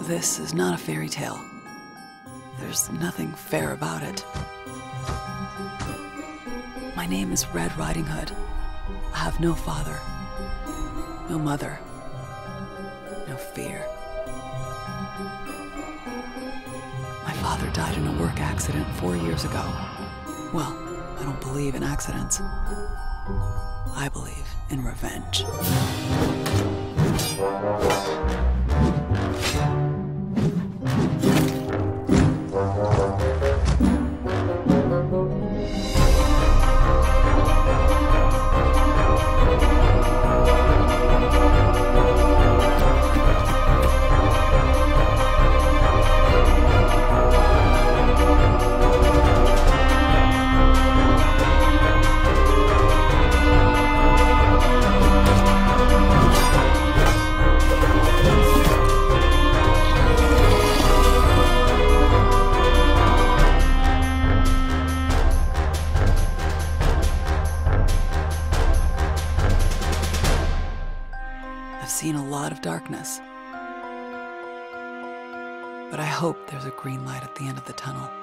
This is not a fairy tale. There's nothing fair about it. My name is Red Riding Hood. I have no father, no mother, no fear. My father died in a work accident 4 years ago. Well, I don't believe in accidents. I believe in revenge. I've seen a lot of darkness, but I hope there's a green light at the end of the tunnel.